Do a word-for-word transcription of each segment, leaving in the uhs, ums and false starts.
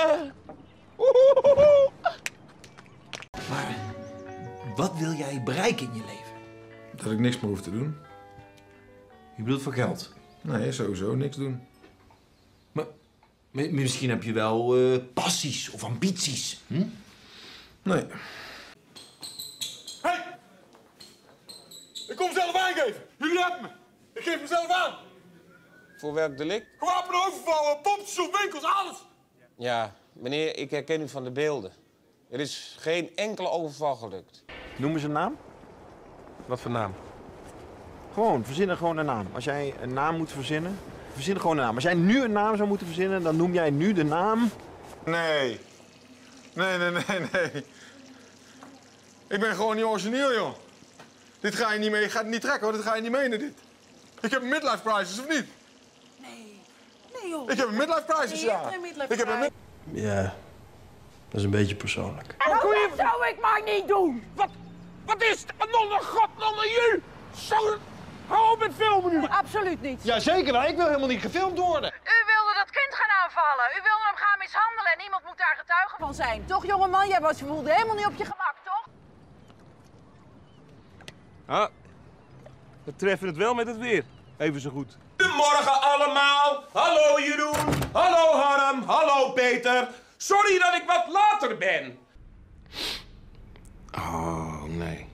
Maar wat wil jij bereiken in je leven? Dat ik niks meer hoef te doen. Je bedoelt voor geld? Nee, sowieso niks doen. Maar misschien heb je wel uh, passies of ambities. Hm? Nee. Hey! Ik kom zelf aangeven. Jullie hebben me. Ik geef mezelf aan. Voor welk delict? Gewapende overvallen, pompstation, winkels, alles. Ja, meneer, ik herken u van de beelden. Er is geen enkele overval gelukt. Noem eens een naam. Wat voor naam? Gewoon, verzin gewoon een naam. Als jij een naam moet verzinnen, verzin gewoon een naam. Als jij nu een naam zou moeten verzinnen, dan noem jij nu de naam... Nee. Nee, nee, nee, nee. Ik ben gewoon niet origineel, joh. Dit ga je niet mee, je gaat het niet trekken, hoor. Dit ga je niet menen, dit. Ik heb een midlife crisis, of niet? Nee. Nee, joh. Ik heb een midlife crisis, Nee, je ja. hebt geen midlife ik heb een mid Ja, dat is een beetje persoonlijk. Dat zou ik maar niet doen. Wat, wat is het? Nonne god, nonne je! Zo, hou op met filmen nu! Absoluut niet. Jazeker, maar ik wil helemaal niet gefilmd worden. U wilde dat kind gaan aanvallen. U wilde hem gaan mishandelen en iemand moet daar getuige van zijn. Toch, jongeman? Jij was je voelde helemaal niet op je gemak, toch? Ah, we treffen het wel met het weer. Even zo goed. Goedemorgen allemaal. Hallo Jeroen. Hallo Harm. Hallo Peter. Sorry dat ik wat later ben. Oh, nee.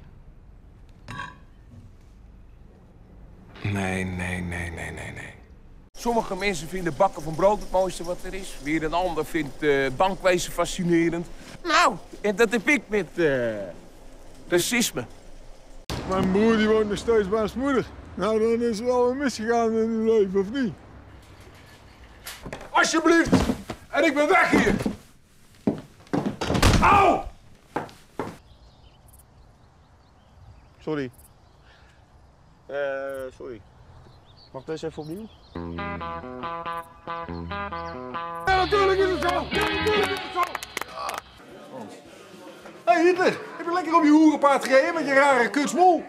Nee, nee, nee, nee, nee, nee. Sommige mensen vinden bakken van brood het mooiste wat er is. Weer een ander vindt uh, bankwezen fascinerend. Nou, en dat heb ik met uh, racisme. Mijn broer die woont nog steeds bij zijn moeder. Nou, dan is er wel een misgegaan in uw leven, of niet? Alsjeblieft! En ik ben weg hier! Au! Sorry. Eh, uh, sorry. Mag ik deze even opnieuw? Ja, natuurlijk is het zo! Ja, natuurlijk is het zo! Hé, hey, Hitler! Heb je lekker op je hoerenpaard gereden met je rare kutsmol?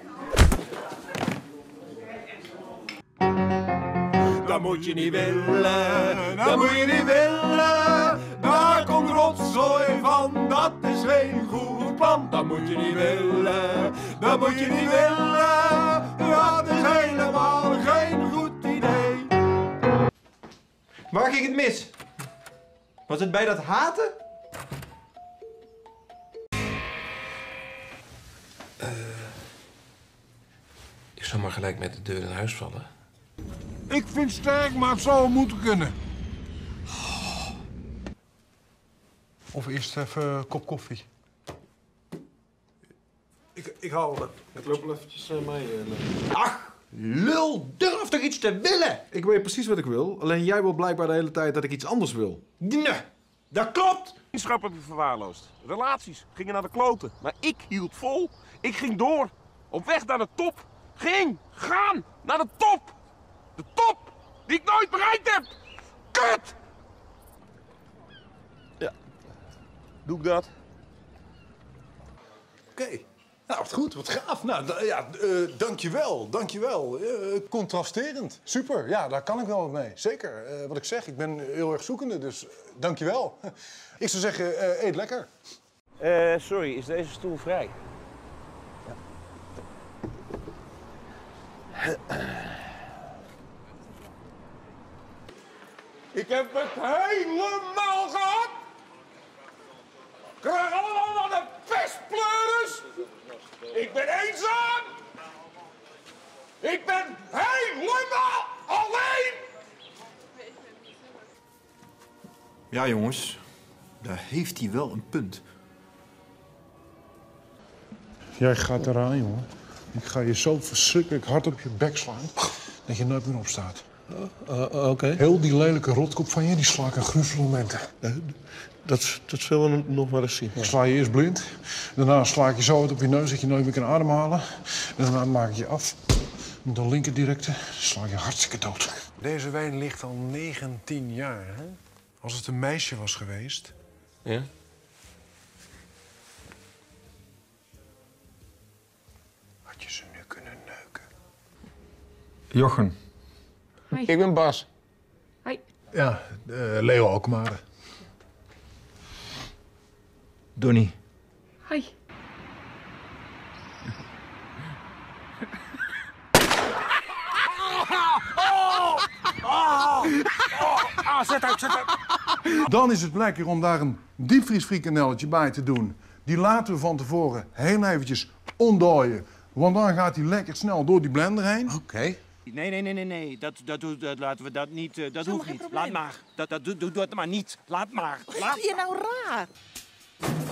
Dat moet je niet willen, dat moet je niet willen. Daar komt rotzooi van, dat is geen goed plan. Dat moet je niet willen, dat moet je niet willen. Dat is helemaal geen goed idee. Waar ging het mis? Was het bij dat haten? Uh, ik zou maar gelijk met de deur in huis vallen. Ik vind sterk, maar het zou moeten kunnen. Of eerst even een kop koffie. Ik, ik haal het. Ik loop wel eventjes uh, mee. Uh, Ach, lul, durf toch iets te willen? ik weet precies wat ik wil. Alleen jij wil blijkbaar de hele tijd dat ik iets anders wil. Nee, dat klopt. Vriendschap heb je verwaarloosd. Relaties gingen naar de kloten. Maar ik hield vol. Ik ging door. Op weg naar de top. Ging, gaan, naar de top. De top die ik nooit bereikt heb. Kut! Ja. Doe ik dat? Oké. Okay. Nou, wat goed, wat gaaf. Nou, ja, uh, dankjewel, dankjewel. Uh, contrasterend. Super, ja, daar kan ik wel wat mee. Zeker. Uh, wat ik zeg, ik ben heel erg zoekende, dus uh, dankjewel. Ik zou zeggen, uh, eet lekker. Uh, sorry, is deze stoel vrij? Ja. Ik heb het helemaal gehad. Ik krijg allemaal naar de pestpleuris. Ik ben eenzaam. Ik ben helemaal alleen. Ja, jongens. Daar heeft hij wel een punt. Jij gaat eraan, jongen. Ik ga je zo verschrikkelijk hard op je bek slaan dat je nooit meer opstaat. Uh, uh, Oké. Okay. Heel die lelijke rotkop van je, die sla ik aan gruwelmomenten. Uh, dat, dat zullen we nog maar eens zien. Ik sla je eerst blind. Daarna sla ik je zo hard op je neus dat je nooit meer kan ademhalen. En daarna maak ik je af. Met de linker directe sla ik je hartstikke dood. Deze wijn ligt al negentien jaar, hè? Als het een meisje was geweest... Ja? had je ze nu kunnen neuken. Jochem. Hoi. Ik ben Bas. Hoi. Ja, uh, Leo Alkmaar. Donnie. Hoi. Ah, zet uit, zet uit. Dan is het lekker om daar een diepvriesfrikandelletje bij te doen. Die laten we van tevoren heel eventjes ontdooien. Want dan gaat hij lekker snel door die blender heen. Oké. Okay. Nee, nee, nee, nee, nee. Dat, dat, dat, dat laten we dat niet. Uh, dat hoeft niet. Laat maar. Dat, dat doe, doe het maar niet. Laat maar. Laat Wat doe je nou raar?